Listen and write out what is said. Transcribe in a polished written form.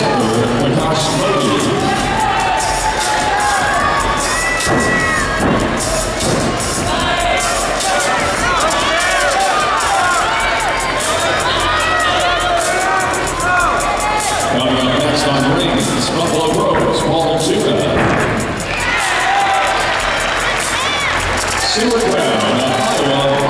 center, Prakash Modi. Coming up next on rings, Buffalo Rose, Paul Tuna. Seward Brown, Iowa.